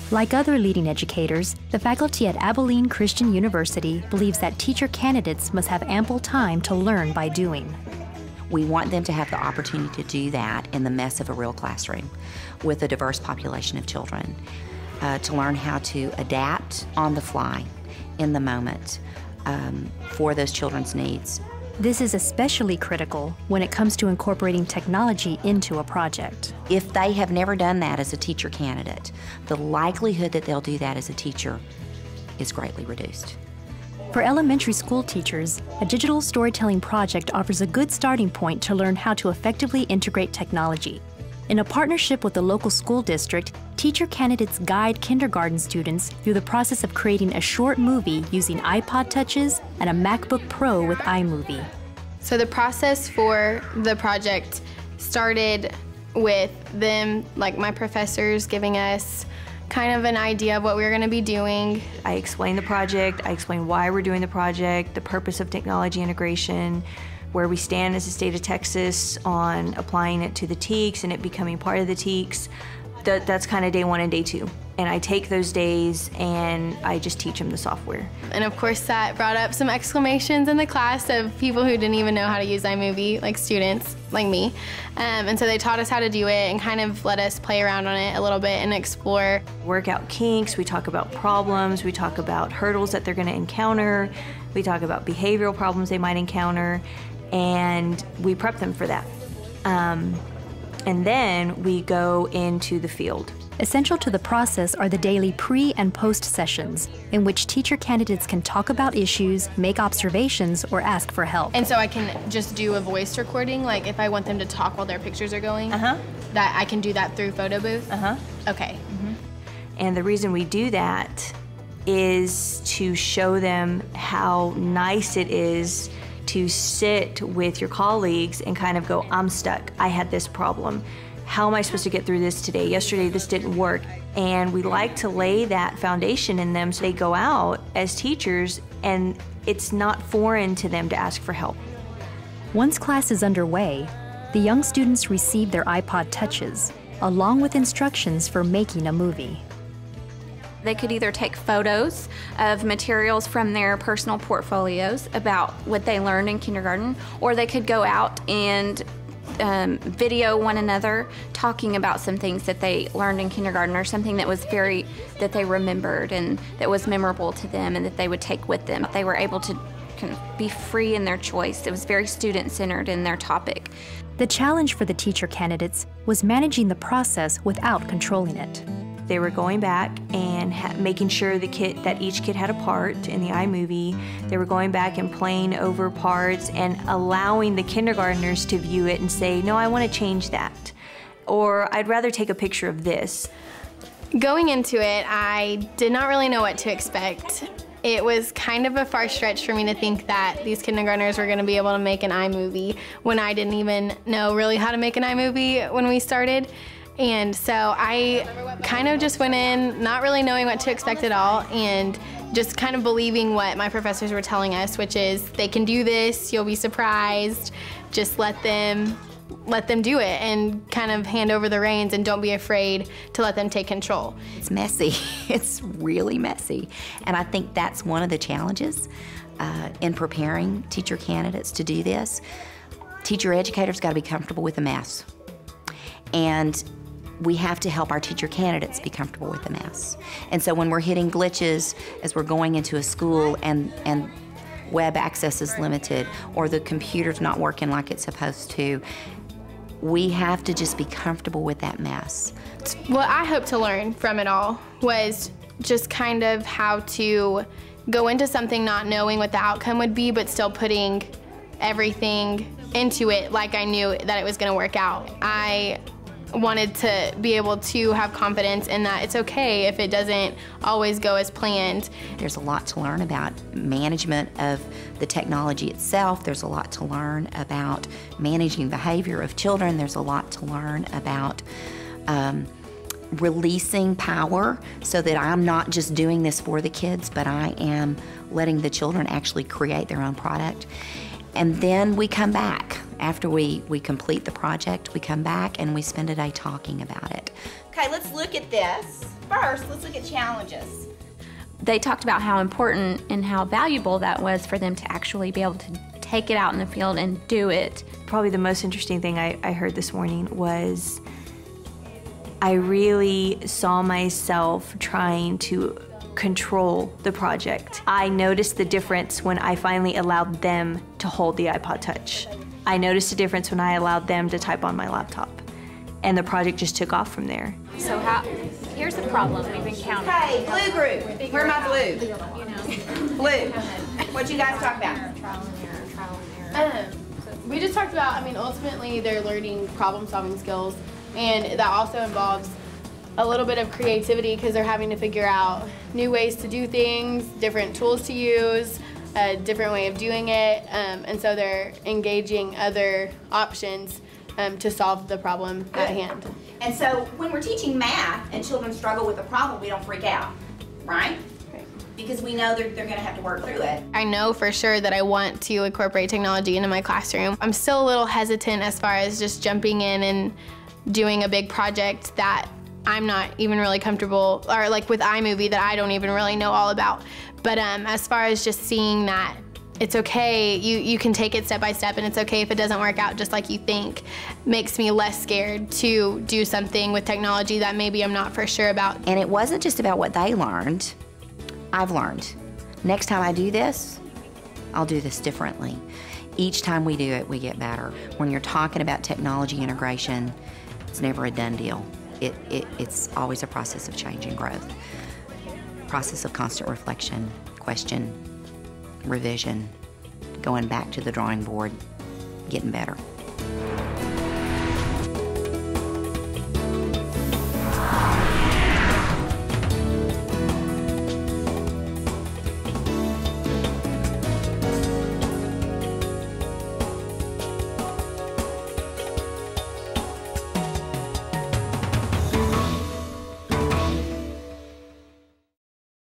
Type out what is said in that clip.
Like other leading educators, the faculty at Abilene Christian University believes that teacher candidates must have ample time to learn by doing. We want them to have the opportunity to do that in the mess of a real classroom with a diverse population of children, to learn how to adapt on the fly, in the moment, for those children's needs. This is especially critical when it comes to incorporating technology into a project. If they have never done that as a teacher candidate, the likelihood that they'll do that as a teacher is greatly reduced. For elementary school teachers, a digital storytelling project offers a good starting point to learn how to effectively integrate technology. In a partnership with the local school district, teacher candidates guide kindergarten students through the process of creating a short movie using iPod Touches and a MacBook Pro with iMovie. So the process for the project started with them, like my professors, giving us kind of an idea of what we were going to be doing. I explained the project, I explained why we're doing the project, the purpose of technology integration, where we stand as a state of Texas on applying it to the TEKS and it becoming part of the TEKS. That's kind of day one and day two. And I take those days and I just teach them the software. And of course that brought up some exclamations in the class of people who didn't even know how to use iMovie, like students like me. And so they taught us how to do it and kind of let us play around on it a little bit and explore. Work out kinks, we talk about problems, we talk about hurdles that they're going to encounter, we talk about behavioral problems they might encounter, and we prep them for that. And then we go into the field. Essential to the process are the daily pre- and post sessions, in which teacher candidates can talk about issues, make observations, or ask for help. And so I can just do a voice recording, like if I want them to talk while their pictures are going, that I can do that through Photo Booth? Okay. And the reason we do that is to show them how nice it is to sit with your colleagues and kind of go, I'm stuck, I had this problem. How am I supposed to get through this today? Yesterday this didn't work. And we like to lay that foundation in them so they go out as teachers and it's not foreign to them to ask for help. Once class is underway, the young students receive their iPod Touches, along with instructions for making a movie. They could either take photos of materials from their personal portfolios about what they learned in kindergarten, or they could go out and video one another talking about some things that they learned in kindergarten or something that was that they remembered and that was memorable to them and that they would take with them. They were able to kind of be free in their choice. It was very student-centered in their topic. The challenge for the teacher candidates was managing the process without controlling it. They were going back and making sure that each kid had a part in the iMovie. They were going back and playing over parts and allowing the kindergartners to view it and say, no, I want to change that. Or I'd rather take a picture of this. Going into it, I did not really know what to expect. It was kind of a far stretch for me to think that these kindergartners were going to be able to make an iMovie when I didn't even know really how to make an iMovie when we started. And so I kind of just went in not really knowing what to expect at all and just kind of believing what my professors were telling us, which is they can do this, you'll be surprised, just let them do it and kind of hand over the reins and don't be afraid to let them take control. It's messy, it's really messy. And I think that's one of the challenges in preparing teacher candidates to do this. Teacher educators gotta be comfortable with the mess. And we have to help our teacher candidates be comfortable with the mess. And so when we're hitting glitches as we're going into a school and web access is limited or the computer's not working like it's supposed to, we have to just be comfortable with that mess. What I hope to learn from it all was just kind of how to go into something not knowing what the outcome would be, but still putting everything into it like I knew that it was gonna work out. I wanted to be able to have confidence in that it's okay if it doesn't always go as planned. There's a lot to learn about management of the technology itself. There's a lot to learn about managing behavior of children. There's a lot to learn about releasing power so that I'm not just doing this for the kids, but I am letting the children actually create their own product. And then we come back After we complete the project, we come back and we spend a day talking about it. Okay, let's look at this. First, let's look at challenges. They talked about how important and how valuable that was for them to actually be able to take it out in the field and do it. Probably the most interesting thing I heard this morning was I really saw myself trying to control the project. I noticed the difference when I finally allowed them to hold the iPod Touch. I noticed a difference when I allowed them to type on my laptop. And the project just took off from there. So here's the problem we've encountered. Okay, blue group. Where am I blue? Blue. What you guys talk about? We just talked about, ultimately they're learning problem-solving skills, and that also involves a little bit of creativity because they're having to figure out new ways to do things, different tools to use, a different way of doing it, and so they're engaging other options to solve the problem at hand. And so when we're teaching math and children struggle with a problem, we don't freak out, right? Because we know they're going to have to work through it. I know for sure that I want to incorporate technology into my classroom. I'm still a little hesitant as far as just jumping in and doing a big project that I'm not even really comfortable, or like with iMovie that I don't even really know all about. But as far as just seeing that it's okay, you can take it step by step, and it's okay if it doesn't work out just like you think, makes me less scared to do something with technology that maybe I'm not for sure about. And it wasn't just about what they learned. I've learned. Next time I do this, I'll do this differently. Each time we do it, we get better. When you're talking about technology integration, it's never a done deal. It's always a process of change and growth. Process of constant reflection, question, revision, going back to the drawing board, getting better.